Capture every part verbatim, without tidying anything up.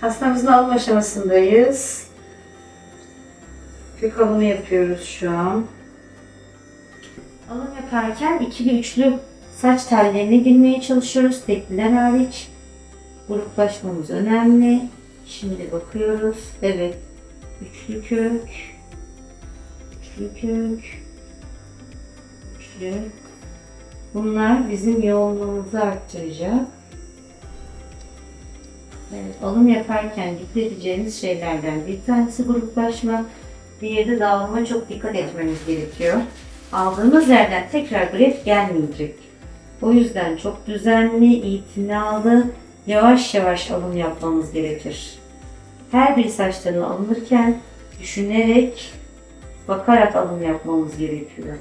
Hastamızın alım aşamasındayız. Kök alımı yapıyoruz şu an. Alım yaparken ikili üçlü saç tellerine girmeye çalışıyoruz. Tekliler hariç. Gruplaşmamız önemli. Şimdi bakıyoruz. Evet. Üçlü kök. Üçlü kök. Üçlü. Bunlar bizim yoğunluğumuzu arttıracak. Evet, alım yaparken dikkat edeceğiniz şeylerden bir tanesi gruplaşma, diğeri de dağılıma çok dikkat etmemiz gerekiyor. Aldığımız yerden tekrar gref gelmeyecek. O yüzden çok düzenli, itinalı, yavaş yavaş alım yapmamız gerekir. Her bir saçtan alınırken düşünerek, bakarak alım yapmamız gerekiyor.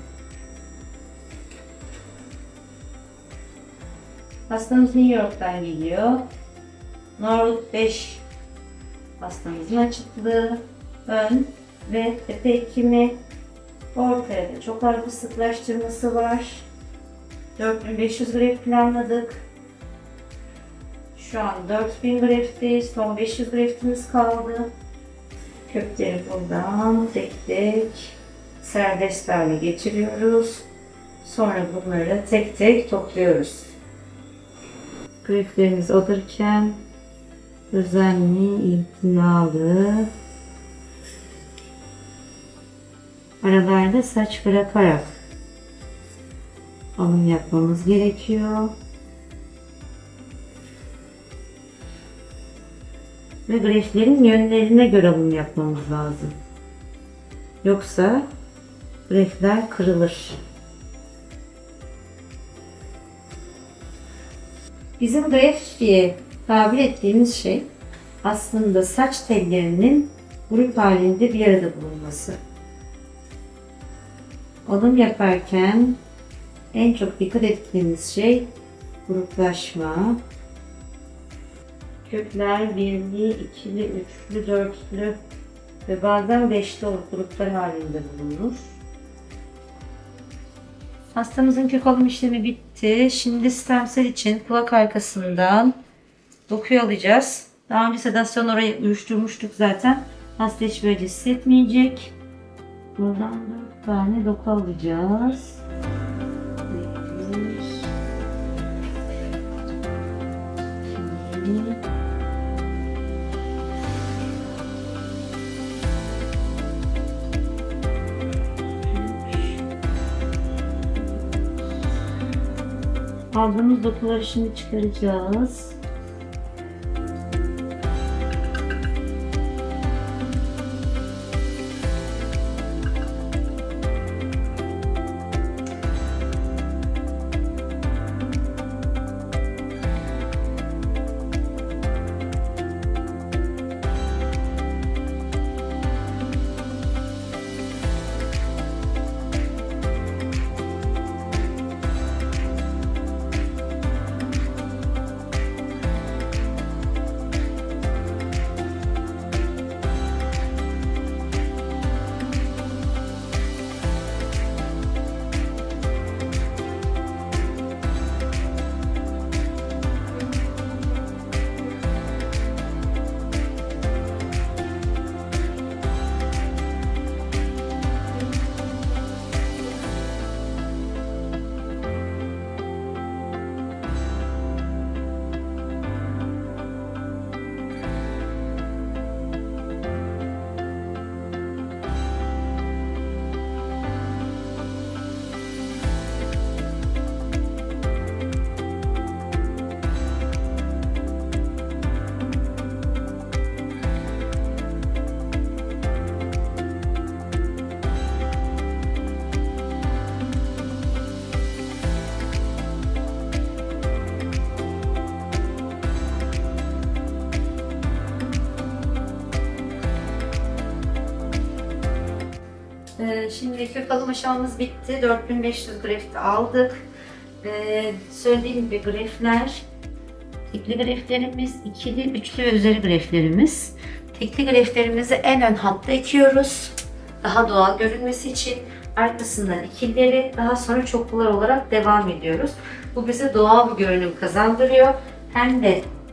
Hastamız New York'tan geliyor. Norwood beş hastamızın açıklığı, ön ve tepe ekimi, ortaya da çok ağır bir sıklaştırması var. dört bin beş yüz gref planladık. Şu an dört bin grefteyiz. Son beş yüz greftimiz kaldı. Kökleri buradan tek tek serbest hale getiriyoruz. Sonra bunları tek tek topluyoruz. Greflerimiz alırken özenli, itinalı, aralarda saç bırakarak alım yapmamız gerekiyor. Ve greflerin yönlerine göre alım yapmamız lazım. Yoksa grefler kırılır. Bizim gref diye tabir ettiğimiz şey aslında saç tellerinin grup halinde bir arada bulunması. Alım yaparken en çok dikkat ettiğimiz şey gruplaşma. Kökler birli, ikili, üçlü, dörtlü ve bazen beşli olup gruplar halinde bulunur. Hastamızın kök alım işlemi bitti. Şimdi stemsel için kulak arkasından dokuyu alacağız. Daha önce sedasyon orayı uyuşturmuştuk zaten. Hasta hiç böyle hissetmeyecek. Buradan dört tane doku alacağız. Bir, iki, aldığımız dokuları şimdi çıkaracağız. Şimdi kök alım aşamamız bitti. dört bin beş yüz greft aldık. Ee, söylediğim gibi grefler, tekli greflerimiz, ikili, üçlü ve üzeri greflerimiz. Tekli greflerimizi en ön hatta ekiyoruz. Daha doğal görünmesi için. Arkasından ikilileri, daha sonra çoklular olarak devam ediyoruz. Bu bize doğal bir görünüm kazandırıyor. Hem de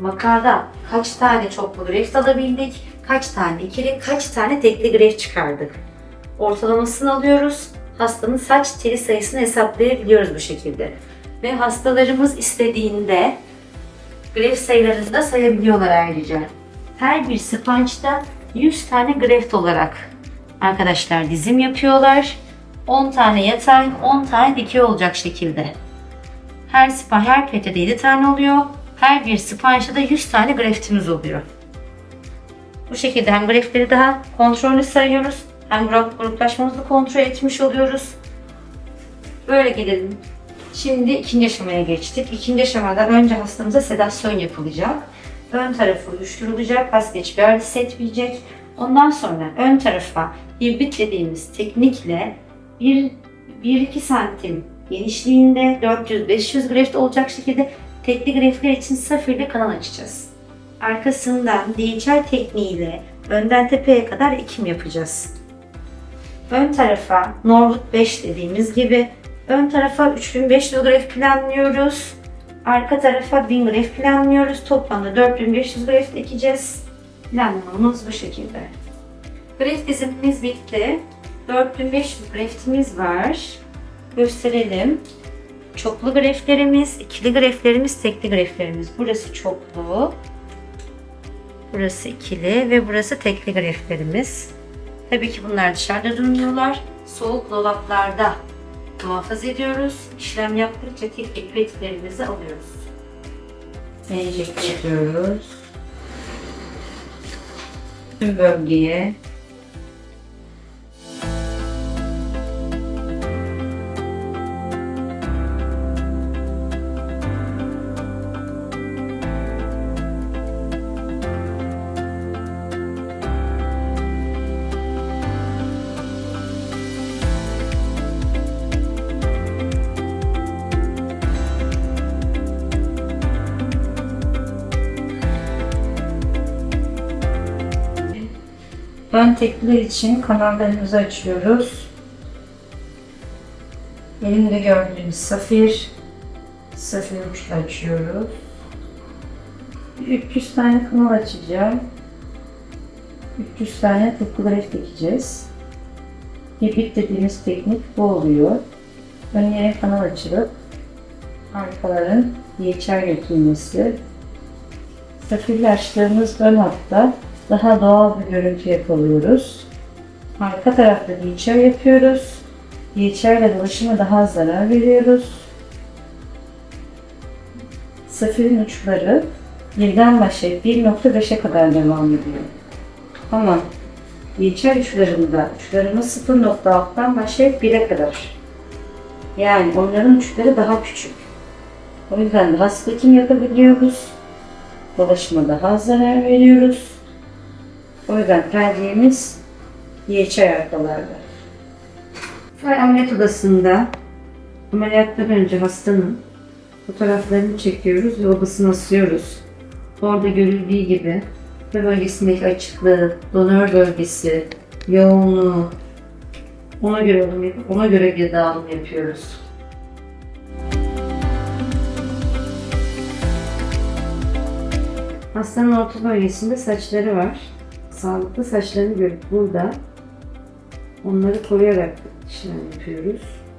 makada kaç tane çoklu greft alabildik, kaç tane ikili, kaç tane tekli greft çıkardık. Ortalamasını alıyoruz. Hastanın saç teli sayısını hesaplayabiliyoruz bu şekilde. Ve hastalarımız istediğinde greft sayılarını da sayabiliyorlar ayrıca. Her bir sponge'da yüz tane greft olarak arkadaşlar dizim yapıyorlar. on tane yatay, on tane dikey olacak şekilde. Her sponge, her petede yedi tane oluyor. Her bir sponge'da da yüz tane greftimiz oluyor. Bu şekilde hem greftleri daha kontrollü sayıyoruz, hem gruplaşmamızı kontrol etmiş oluyoruz. Böyle gelelim. Şimdi ikinci aşamaya geçtik. İkinci aşamada önce hastamıza sedasyon yapılacak. Ön tarafı uyuşturulacak, hasta hiçbir ağrı hissetmeyecek. Ondan sonra ön tarafa hibrit dediğimiz teknikle bir iki santim genişliğinde dört yüz beş yüz greft olacak şekilde tekli greftler için safirle kanal açacağız. Arkasından D H R tekniğiyle önden tepeye kadar ekim yapacağız. Ön tarafa Norwood beş dediğimiz gibi ön tarafa üç bin beş yüz greft planlıyoruz. Arka tarafa bin greft planlıyoruz. Toplamda dört bin beş yüz greft ekeceğiz. Planlamamız bu şekilde. Greft dizimimiz bitti. dört bin beş yüz greftimiz var. Gösterelim. Çoklu greftlerimiz, ikili greftlerimiz, tekli greftlerimiz. Burası çoklu. Burası ikili ve burası tekli greftlerimiz. Tabii ki bunlar dışarıda durmuyorlar. Soğuk dolaplarda muhafaza ediyoruz. İşlem yaptıkça tekli greftlerimizi alıyoruz. Enjekte ediyoruz. Tüm bölgeye. Ön tekliler için kanallarımızı açıyoruz. Elimde gördüğünüz safir, safir uçla açıyoruz. üç yüz tane kanal açacağım. üç yüz tane tıpkı greft ekeceğiz. Hibrit dediğimiz teknik bu oluyor. Önlere kanal açılıp arkaların D H R götürülmesi. Safirli açtığımız ön hatta daha doğal bir görüntü yakalıyoruz. Arka tarafta D H R yapıyoruz. D H R ile dolaşıma daha az zarar veriyoruz. Safirin uçları birden başlayıp bir nokta beşe kadar devam ediyor. Ama D H R uçlarında uçlarımız sıfır nokta altıdan başlayıp bire kadar. Yani onların uçları daha küçük. O yüzden daha sık ekim yapabiliyoruz. Dolaşıma daha az zarar veriyoruz. O yüzden tercihimiz D H R arkalarda. Ameliyat odasında ameliyattan önce hastanın fotoğraflarını çekiyoruz ve odasını asıyoruz. Orada görüldüğü gibi ve bölgesindeki açıklığı, donör bölgesi, yoğunluğu ona göre ona göre bir dağılım yapıyoruz. Hastanın orta bölgesinde saçları var. Sağlıklı saçlarını görüp burada onları koruyarak işlem yapıyoruz.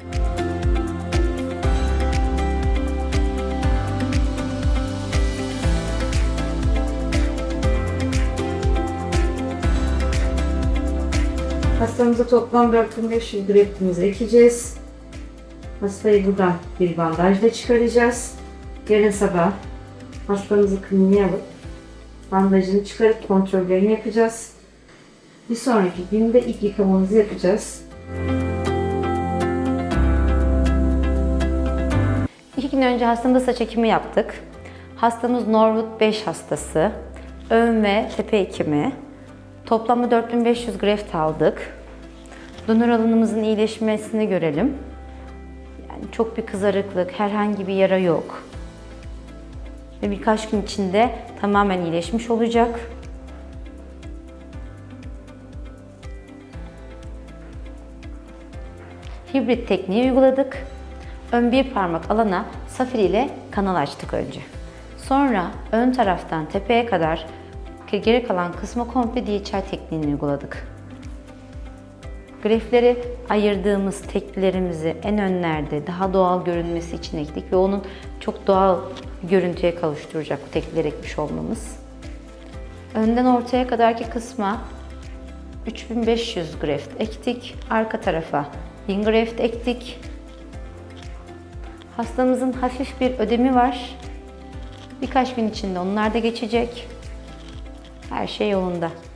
Hastamıza toplam dört bin beş yüz greftimizi ekeceğiz. Hastayı buradan bir bandajla çıkaracağız. Yarın sabah hastamızı kliniğe alıp bandajını çıkarıp kontrollerini yapacağız. Bir sonraki günde ilk yıkamamızı yapacağız. İki gün önce hastamıza saç ekimi yaptık. Hastamız Norwood beş hastası. Ön ve tepe ekimi. Toplamda dört bin beş yüz greft aldık. Donör alanımızın iyileşmesini görelim. Yani çok bir kızarıklık, herhangi bir yara yok. Ve birkaç gün içinde tamamen iyileşmiş olacak. Hibrit tekniği uyguladık. Ön bir parmak alana safir ile kanal açtık önce. Sonra Sonra ön taraftan tepeye kadar geri kalan kısmı komple D H I tekniğini uyguladık. Grefleri ayırdığımız teklerimizi en önlerde daha doğal görünmesi için ektik ve onun çok doğal görüntüye kavuşturacak bu tekleri ekmiş olmamız. Önden ortaya kadarki kısma üç bin beş yüz greft ektik. Arka tarafa bin greft ektik. Hastamızın hafif bir ödemi var. Birkaç gün içinde onlar da geçecek. Her şey yolunda.